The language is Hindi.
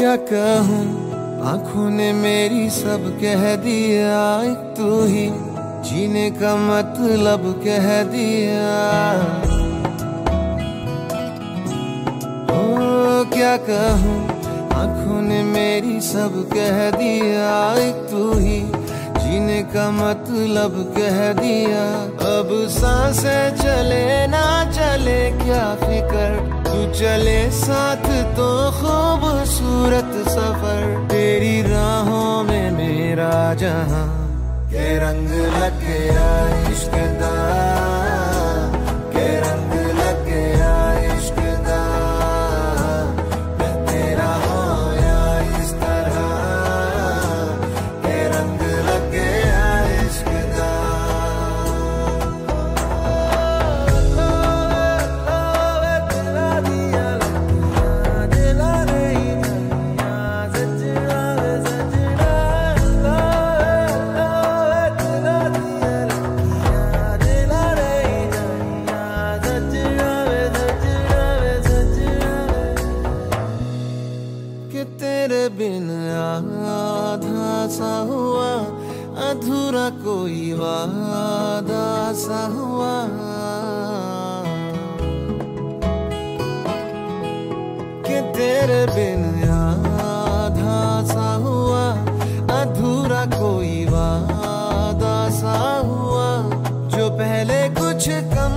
क्या कहूँ, आंखों ने मेरी सब कह दिया, एक तू ही जीने का मतलब कह दिया। ओ क्या कहूँ, आंखों ने मेरी सब कह दिया, एक तू ही जीने का मतलब कह दिया। अब सांसें चले ना चले क्या फिकर, तू चले साथ तो खूबसूरत सफर। तेरी राहों में मेरा जहां के रंग लग गया इश्क दा, के रंग लग गया इश्क दा। मैं तेरा होया इस तरह, के रंग लग गया इश्क दा। कि तेरे बिन आधा सा हुआ, अधूरा कोई वादा सा हुआ। कि तेरे बिन आधा सा हुआ, अधूरा कोई वादा सा हुआ। जो पहले कुछ कम